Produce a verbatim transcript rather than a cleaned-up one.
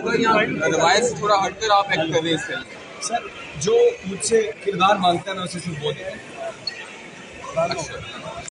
होगा या रवायत से थोड़ा हटकर आप एक्ट कर रहे हैं इस फिल्म? सर जो मुझसे किरदार मांगता है मैं उसे सिर्फ बोलता हूँ। अच्छा।